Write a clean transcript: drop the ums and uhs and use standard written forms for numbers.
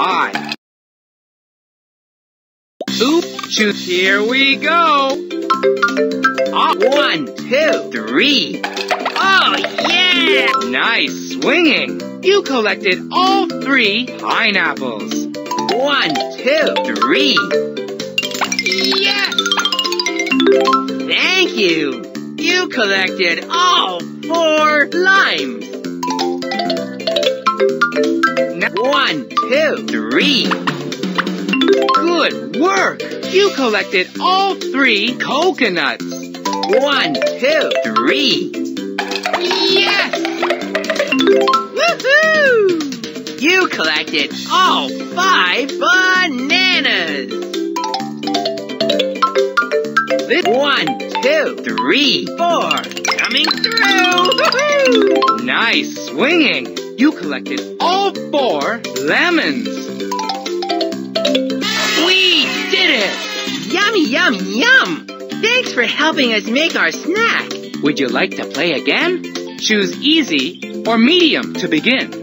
5. Oops, choose. Here we go. 1, 2, 3. Oh, yeah! Nice swinging. You collected all 3 pineapples. 1, 2, 3. Yes! Thank you. You collected all 4 limes. 1, 2, 3. Good work. You collected all 3 coconuts. 1, 2, 3. Yes! Woohoo! You collected all 5 bananas. 1, 2, 3, 4. Coming through! Woohoo! Nice swinging. You collected all 4 lemons. We did it! Yummy, yum, yum! Thanks for helping us make our snack. Would you like to play again? Choose easy or medium to begin.